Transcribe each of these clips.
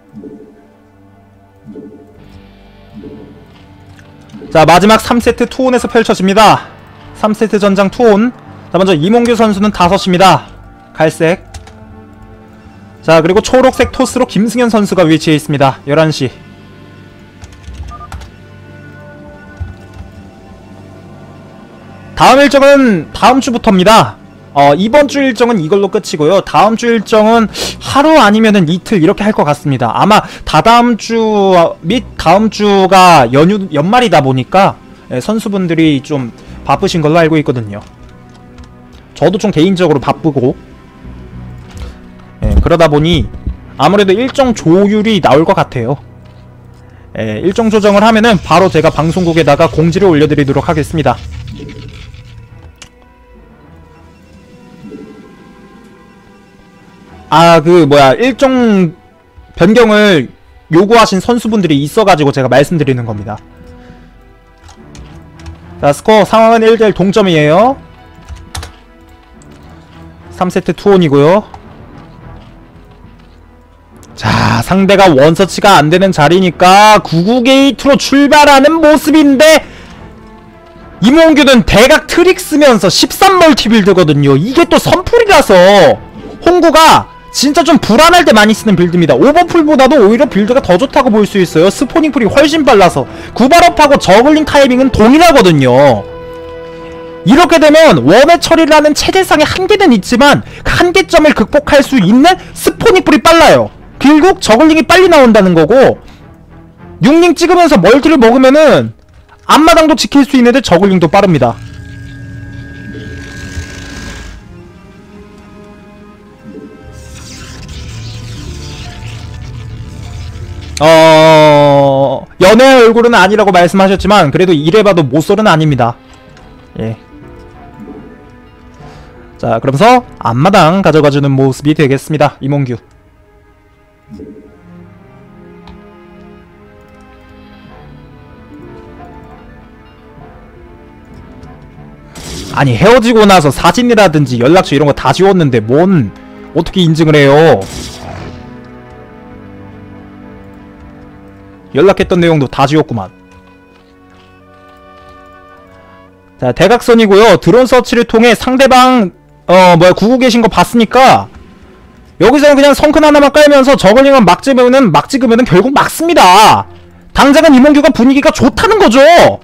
자, 마지막 3세트 투혼에서 펼쳐집니다. 3세트 전장 투혼. 자, 먼저 이몽규 선수는 5시입니다. 갈색. 자, 그리고 초록색 토스로 김승현 선수가 위치해 있습니다. 11시. 다음 일정은 다음 주부터입니다. 이번 주 일정은 이걸로 끝이고요. 다음 주 일정은 하루 아니면은 이틀 이렇게 할 것 같습니다. 아마 다다음 주 및 다음 주가 연말이다 보니까 선수분들이 좀 바쁘신 걸로 알고 있거든요. 저도 좀 개인적으로 바쁘고 그러다 보니 아무래도 일정 조율이 나올 것 같아요. 일정 조정을 하면은 바로 제가 방송국에다가 공지를 올려드리도록 하겠습니다. 일정 변경을 요구하신 선수분들이 있어가지고 제가 말씀드리는 겁니다. 자, 스코어 상황은 1대1 동점이에요. 3세트 투혼이고요. 자, 상대가 원서치가 안되는 자리니까 99게이트로 출발하는 모습인데 이몽규는 대각 트릭 쓰면서 13멀티빌드거든요. 이게 또 선풀이라서 홍구가 진짜 좀 불안할 때 많이 쓰는 빌드입니다. 오버풀보다도 오히려 빌드가 더 좋다고 볼 수 있어요. 스포닝풀이 훨씬 빨라서 구발업하고 저글링 타이밍은 동일하거든요. 이렇게 되면 원의 처리라는 체제상의 한계는 있지만 그 한계점을 극복할 수 있는 스포닝풀이 빨라요. 결국 저글링이 빨리 나온다는 거고 6링 찍으면서 멀티를 먹으면은 앞마당도 지킬 수 있는데 저글링도 빠릅니다. 연애의 얼굴은 아니라고 말씀하셨지만 그래도 이래봐도 모쏠은 아닙니다. 예. 자, 그러면서 앞마당 가져가주는 모습이 되겠습니다. 이몽규. 아니, 헤어지고 나서 사진이라든지 연락처 이런거 다 지웠는데 뭔 어떻게 인증을 해요. 연락했던 내용도 다 지웠구만. 자, 대각선이고요. 드론 서치를 통해 상대방 구구 계신 거 봤으니까 여기서는 그냥 성큰 하나만 깔면서 저글링은 막 찍으면은 결국 막습니다. 당장은 이몽규가 분위기가 좋다는 거죠.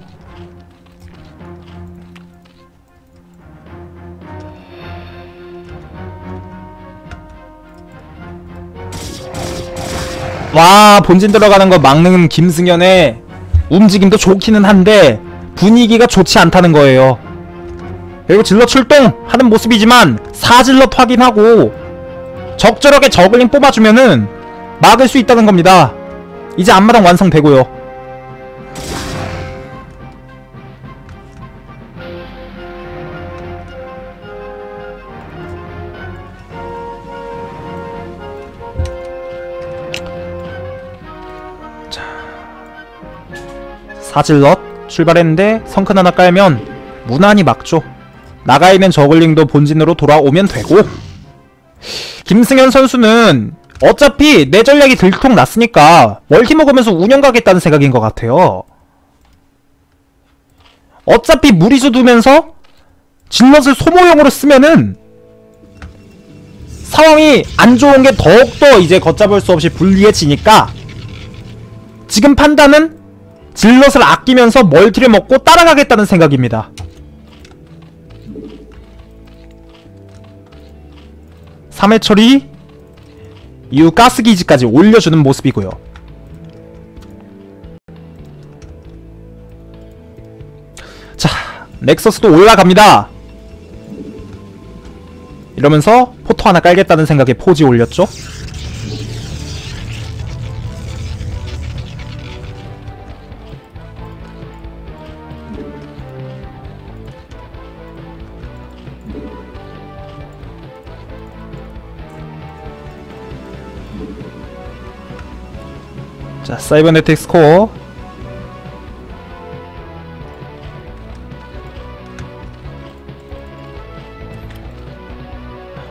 와, 본진 들어가는 거 막는 김승현의 움직임도 좋기는 한데 분위기가 좋지 않다는 거예요. 그리고 질럿 출동하는 모습이지만 4질럿 확인하고 적절하게 저글링 뽑아주면은 막을 수 있다는 겁니다. 이제 앞마당 완성되고요. 사질럿 출발했는데 성큰 하나 깔면 무난히 막죠. 나가있는 저글링도 본진으로 돌아오면 되고 김승현 선수는 어차피 내 전략이 들통났으니까 멀티 먹으면서 운영 가겠다는 생각인 것 같아요. 어차피 무리수 두면서 질럿을 소모용으로 쓰면은 상황이 안 좋은 게 더욱더 이제 걷잡을 수 없이 불리해지니까 지금 판단은 질럿을 아끼면서 멀티를 먹고 따라가겠다는 생각입니다. 3회 처리 이후 가스기지까지 올려주는 모습이고요. 자, 넥서스도 올라갑니다. 이러면서 포토 하나 깔겠다는 생각에 포지 올렸죠. 자, 사이버네틱 스코어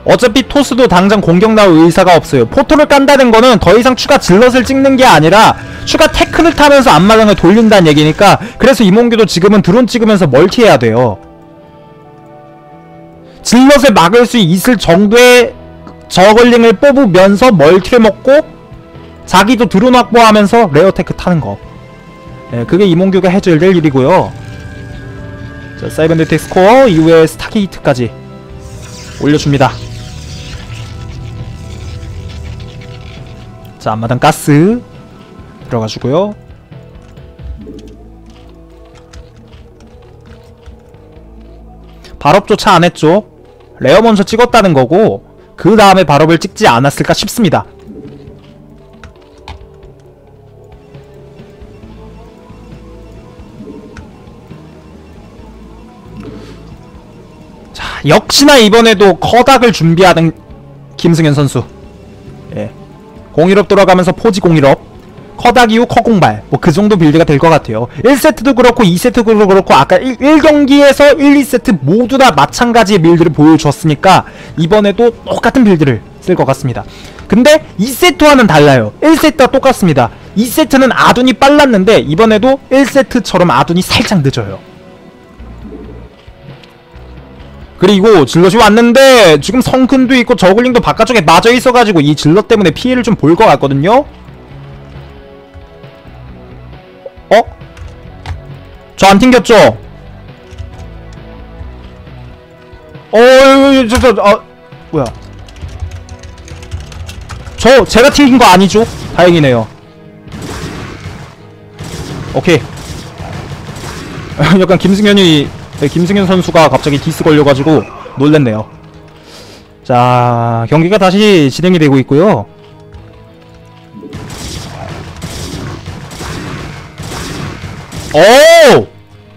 어차피 토스도 당장 공격 나올 의사가 없어요. 포토를 깐다는 거는 더 이상 추가 질럿을 찍는 게 아니라 추가 태클을 타면서 앞마당을 돌린다는 얘기니까, 그래서 이몽규도 지금은 드론 찍으면서 멀티해야 돼요. 질럿을 막을 수 있을 정도의 저글링을 뽑으면서 멀티를 먹고 자기도 드론 확보하면서 레어테크 타는 거. 예, 그게 이몽규가 해줘야 될 일이고요. 자, 사이버네틱 스코어 이후에 스타게이트까지 올려줍니다. 자, 앞마당 가스 들어가주고요. 발업조차 안했죠. 레어 먼저 찍었다는 거고 그 다음에 발업을 찍지 않았을까 싶습니다. 자, 역시나 이번에도 커닥을 준비하는 김승현 선수. 예. 01업 돌아가면서 포지 01업, 커닥 이후 커공발, 뭐 그 정도 빌드가 될 것 같아요. 1세트도 그렇고 2세트도 그렇고 아까 1경기에서 1, 2세트 모두 다 마찬가지의 빌드를 보여주었으니까 이번에도 똑같은 빌드를 쓸 것 같습니다. 근데 2세트와는 달라요. 1세트와 똑같습니다. 2세트는 아둔이 빨랐는데 이번에도 1세트처럼 아둔이 살짝 늦어요. 그리고 질럿이 왔는데 지금 성큰도 있고 저글링도 바깥쪽에 맞아 있어가지고 이 질럿 때문에 피해를 좀 볼 것 같거든요. 어? 저 안 튕겼죠? 뭐야? 제가 튕긴 거 아니죠? 다행이네요. 오케이. 약간 김승현 선수가 갑자기 디스 걸려가지고 놀랬네요. 자, 경기가 다시 진행이 되고 있고요. 오!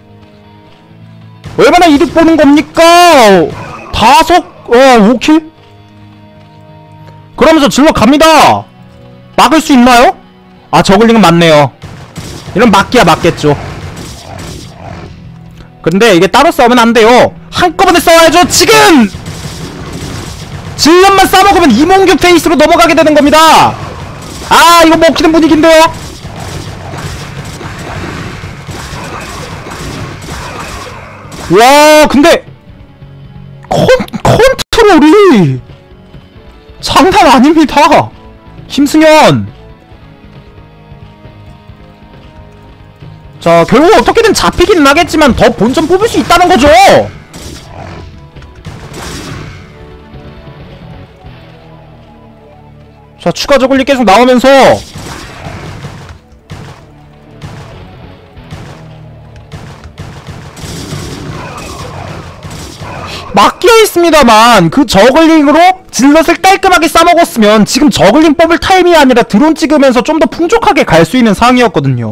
얼마나 이득 보는 겁니까? 5킬? 그러면서 질러 갑니다. 막을 수 있나요? 아, 저글링은 맞네요. 이런 막기야 맞겠죠. 근데 이게 따로 싸우면 안 돼요. 한꺼번에 싸워야죠. 지금! 질럿만 싸먹으면 이몽규 페이스로 넘어가게 되는 겁니다. 아, 이거 먹히는 분위기인데요. 와, 근데 컨트롤이 장난 아닙니다. 김승현. 자, 결국 어떻게든 잡히긴 하겠지만 더 본점 뽑을 수 있다는 거죠. 자, 추가 저글링 계속 나오면서 막기어 있습니다만 그 저글링으로 질럿을 깔끔하게 싸먹었으면 지금 저글링 뽑을 타임이 아니라 드론 찍으면서 좀 더 풍족하게 갈 수 있는 상황이었거든요.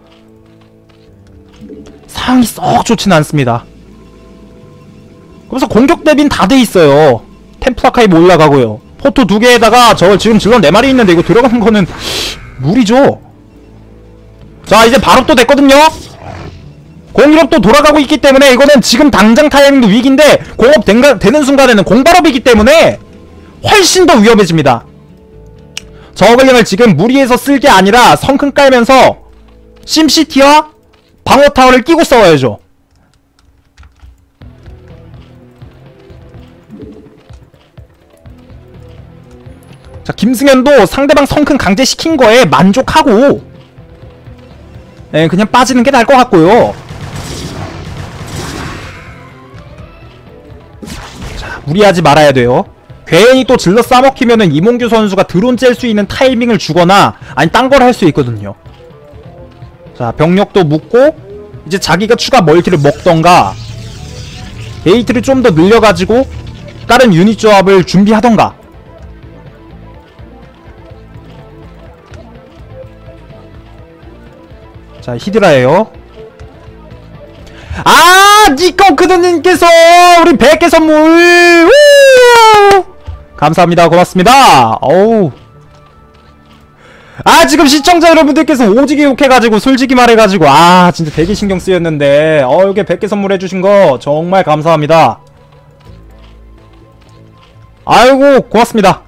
상황이 썩 좋지는 않습니다. 그래서 공격 대비는 다 돼 있어요. 템플아카이브 올라가고요. 포토 2개에다가 저 지금 질럿 4마리 있는데 이거 들어가는 거는 무리죠. 자, 이제 발업도 됐거든요. 공일업도 돌아가고 있기 때문에 이거는 지금 당장 타이밍도 위기인데 공업 되는 순간에는 공발업이기 때문에 훨씬 더 위험해집니다. 저글링을 지금 무리해서 쓸 게 아니라 성큰 깔면서 심시티와 방어타워를 끼고 싸워야죠. 자, 김승현도 상대방 성큰 강제시킨 거에 만족하고 그냥 빠지는 게 나을 것 같고요. 자, 무리하지 말아야 돼요. 괜히 또 질러 싸먹히면은 이몽규 선수가 드론 짤 수 있는 타이밍을 주거나 아니 딴 걸 할 수 있거든요. 자, 병력도 묶고 이제 자기가 추가 멀티를 먹던가 게이트를 좀 더 늘려가지고 다른 유닛 조합을 준비하던가. 자, 히드라예요. 아, 니꺼크드님께서 우리 100개 선물 우! 감사합니다. 고맙습니다. 어우. 아, 지금 시청자 여러분들께서 오지게 욕해가지고 솔직히 말해가지고 아, 진짜 되게 신경 쓰였는데 이렇게 100개 선물해주신 거 정말 감사합니다. 아이고 고맙습니다.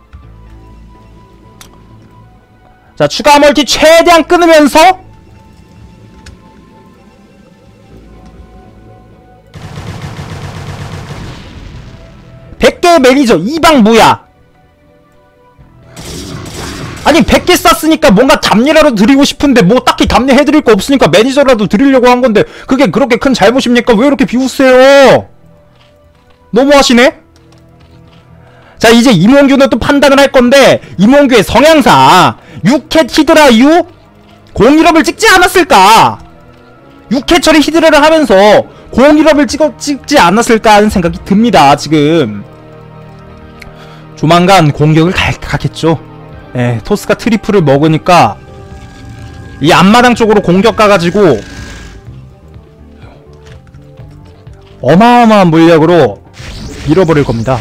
자 추가 멀티 최대한 끊으면서 100개의 매니저 이방 뭐야. 아니 100개 쌌으니까 뭔가 답례라도 드리고 싶은데 뭐 딱히 답례 해드릴 거 없으니까 매니저라도 드리려고 한 건데 그게 그렇게 큰 잘못입니까? 왜 이렇게 비웃으세요? 너무하시네? 자 이제 임원규는 또 판단을 할 건데 임원규의 성향상 6회 히드라 이후 공일업을 찍지 않았을까? 6회 처리 히드라를 하면서 공일업을 찍지 않았을까 하는 생각이 듭니다. 지금 조만간 공격을 가겠죠. 예, 토스가 트리플을 먹으니까 이 앞마당 쪽으로 공격 가가지고 어마어마한 물력으로 밀어버릴 겁니다.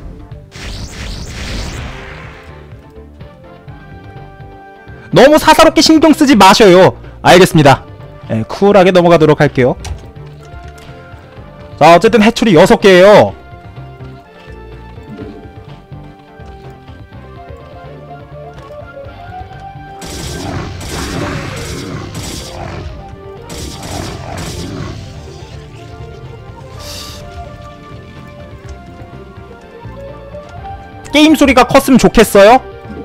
너무 사사롭게 신경 쓰지 마셔요. 알겠습니다. 예, 쿨하게 넘어가도록 할게요. 자 어쨌든 해출이 6개예요 게임 소리가 컸으면 좋겠어요?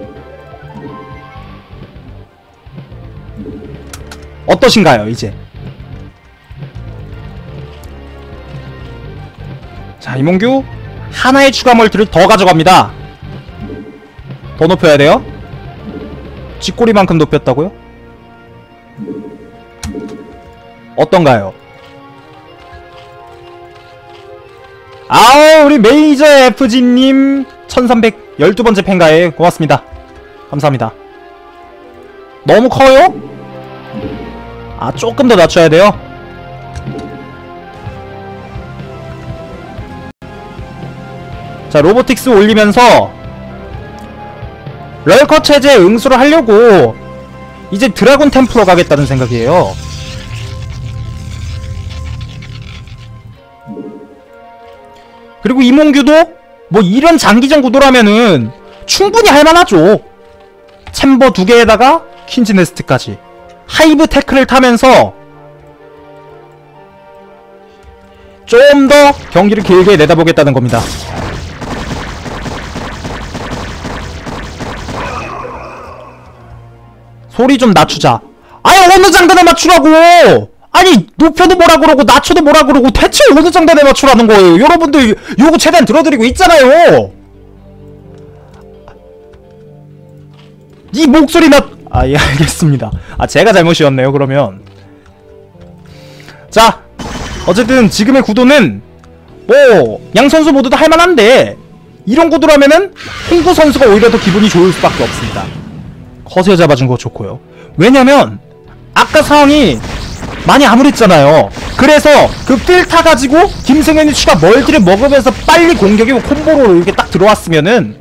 어떠신가요 이제? 자 이몽규 하나의 추가 멀티를 더 가져갑니다. 더 높여야 돼요? 쥐꼬리만큼 높였다고요? 어떤가요? 아우 우리 메이저 FG님 1312번째 팬가에 고맙습니다. 감사합니다. 너무 커요? 아 조금 더 낮춰야 돼요? 자 로보틱스 올리면서 럴커 체제에 응수를 하려고 이제 드라군 템플러 가겠다는 생각이에요. 그리고 이몽규도 뭐 이런 장기전 구도라면은 충분히 할만하죠. 챔버 2개에다가 퀸즈 네스트까지 하이브 테크를 타면서 좀 더 경기를 길게 내다보겠다는 겁니다. 소리 좀 낮추자. 아니 어느 장단에 맞추라고. 아니 높여도 뭐라 그러고 낮춰도 뭐라 그러고 대체 어느 장단에 맞추라는 거예요. 여러분들 요거 최대한 들어드리고 있잖아요. 이 목소리 아 예 알겠습니다. 아 제가 잘못이었네요 그러면. 자 어쨌든 지금의 구도는 뭐 양선수 모두 다 할만한데 이런 구도라면은 홍구 선수가 오히려 더 기분이 좋을 수밖에 없습니다. 커세어 잡아준 거 좋고요. 왜냐면 아까 상황이 많이 암울했잖아요. 그래서 그 필 타가지고 김승현이 추가 멀티를 먹으면서 빨리 공격이 콤보로 이렇게 딱 들어왔으면은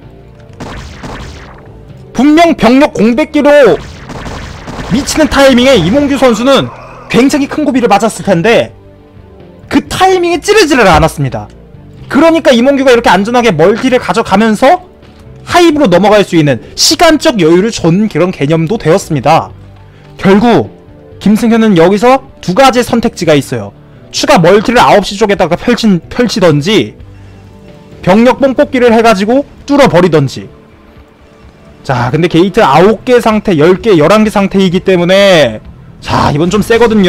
분명 병력 공백기로 미치는 타이밍에 이몽규 선수는 굉장히 큰 고비를 맞았을 텐데 그 타이밍에 찌르지를 않았습니다. 그러니까 이몽규가 이렇게 안전하게 멀티를 가져가면서 하이브로 넘어갈 수 있는 시간적 여유를 준 그런 개념도 되었습니다. 결국 김승현은 여기서 두 가지 선택지가 있어요. 추가 멀티를 9시 쪽에다가 펼치던지 병력 뽕뽑기를 해가지고 뚫어버리던지. 자 근데 게이트 9개 상태, 10개, 11개 상태이기 때문에 자 이건 좀 세거든요.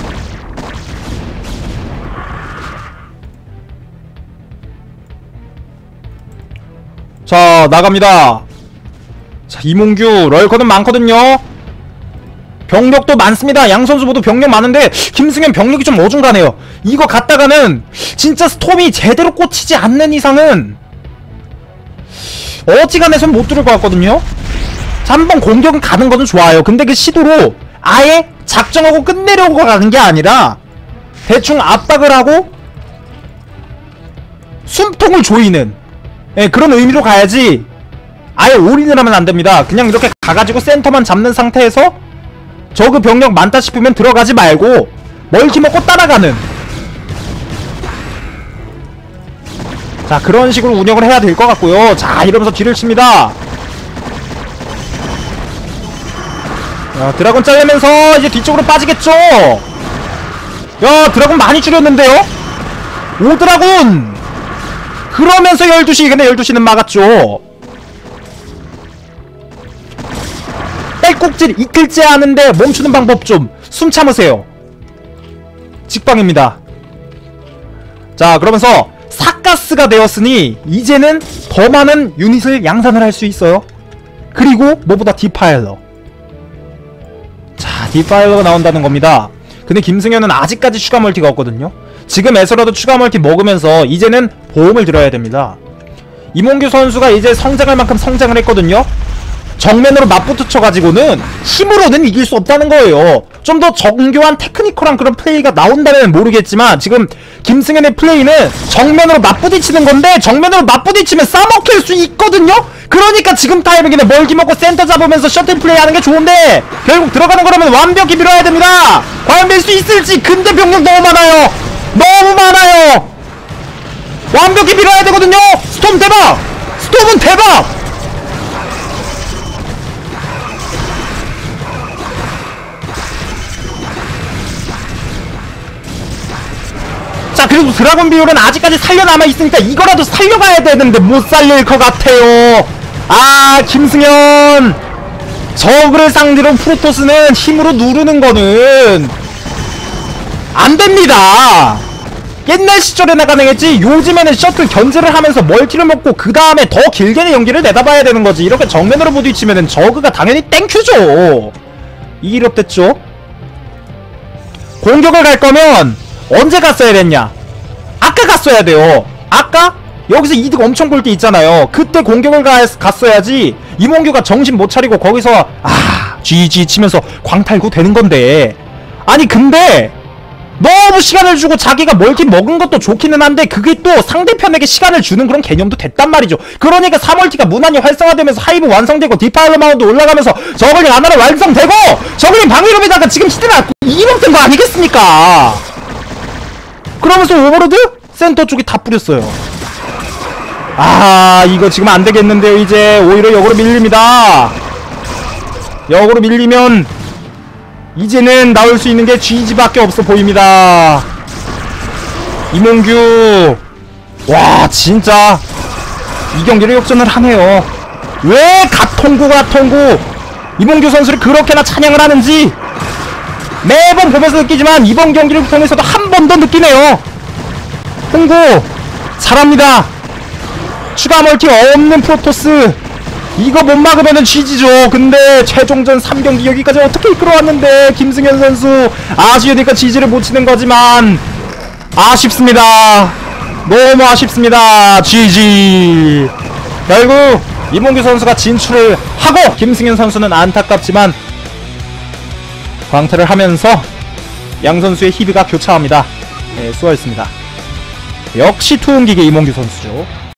자 나갑니다. 자 이몽규 럴커는 많거든요. 병력도 많습니다. 양선수 모두 병력 많은데 김승현 병력이 좀 어중간해요. 이거 갔다가는 진짜 스톰이 제대로 꽂히지 않는 이상은 어지간해 손 못 들을 것 같거든요. 자 한번 공격은 가는 거는 좋아요. 근데 그 시도로 아예 작정하고 끝내려고 가는 게 아니라 대충 압박을 하고 숨통을 조이는 그런 의미로 가야지 아예 올인을 하면 안됩니다. 그냥 이렇게 가가지고 센터만 잡는 상태에서 저그 병력 많다 싶으면 들어가지 말고 멀티 먹고 따라가는. 자, 그런 식으로 운영을 해야 될 것 같고요. 자, 이러면서 뒤를 칩니다. 야, 드라곤 잘리면서 이제 뒤쪽으로 빠지겠죠. 야, 드라곤 많이 줄였는데요. 5드라곤. 그러면서 12시. 근데 12시는 막았죠. 딸꾹질 이끌지 않은데 멈추는 방법 좀 숨 참으세요. 직방입니다. 자, 그러면서 사가스가 되었으니 이제는 더 많은 유닛을 양산을 할 수 있어요. 그리고 뭐보다 디파일러. 자, 디파일러가 나온다는 겁니다. 근데 김승현은 아직까지 추가 멀티가 없거든요. 지금에서라도 추가 멀티 먹으면서 이제는 보험을 들어야 됩니다. 이몽규 선수가 이제 성장할 만큼 성장을 했거든요. 정면으로 맞붙어쳐가지고는 힘으로는 이길 수 없다는 거예요. 좀 더 정교한 테크니컬한 그런 플레이가 나온다면 모르겠지만 지금 김승현의 플레이는 정면으로 맞부딪히는 건데 정면으로 맞부딪히면 싸먹힐 수 있거든요. 그러니까 지금 타이밍에는 멀기 먹고 센터 잡으면서 셔틀 플레이 하는 게 좋은데 결국 들어가는 거라면 완벽히 밀어야 됩니다. 과연 밀 수 있을지. 근데 병력 너무 많아요. 너무 많아요. 완벽히 밀어야 되거든요. 스톰 대박. 스톰은 대박. 자, 그래도 드라곤 비율은 아직까지 살려남아 있으니까 이거라도 살려가야 되는데 못 살릴 것 같아요. 아, 김승현 저그를 상대로 프로토스는 힘으로 누르는 거는 안 됩니다. 옛날 시절에나 가능했지 요즘에는 셔틀 견제를 하면서 멀티를 먹고 그 다음에 더 길게 연기를 내다봐야 되는 거지. 이렇게 정면으로 부딪히면은 저그가 당연히 땡큐죠. 이롭됐죠. 공격을 갈 거면 언제 갔어야 됐냐? 아까 갔어야 돼요. 아까 여기서 이득 엄청 볼 때 있잖아요. 그때 공격을 갔어야지. 이몽규가 정신 못 차리고 거기서 GG 치면서 광탈구 되는 건데. 아니 근데 너무 시간을 주고 자기가 멀티 먹은 것도 좋기는 한데 그게 또 상대편에게 시간을 주는 그런 개념도 됐단 말이죠. 그러니까 3멀티가 무난히 활성화되면서 하이브 완성되고 디파일러 마운드 올라가면서 저글링 하나로 완성되고 저글링 방위로에다가 지금 히드라 2업 된 거 아니겠습니까? 그러면서 오버로드 센터 쪽에 다 뿌렸어요. 아, 이거 지금 안 되겠는데요. 이제 오히려 역으로 밀립니다. 역으로 밀리면 이제는 나올 수 있는 게 GG밖에 없어 보입니다. 이몽규, 와 진짜 이 경기를 역전을 하네요. 왜 가통구 이몽규 선수를 그렇게나 찬양을 하는지 매번 보면서 느끼지만 이번 경기를 통해서도 한 번 더 느끼네요. 홍구 잘합니다. 추가 멀티 없는 프로토스 이거 못 막으면은 GG죠. 근데 최종전 3경기 여기까지 어떻게 이끌어왔는데 김승현 선수 아쉬우니까 GG를 못 치는 거지만 아쉽습니다. 너무 아쉽습니다. GG. 결국 이몽규 선수가 진출을 하고 김승현 선수는 안타깝지만 광탈을 하면서 양 선수의 히드가 교차합니다. 네, 수고하셨습니다. 역시 투혼기계 이몽규 선수죠.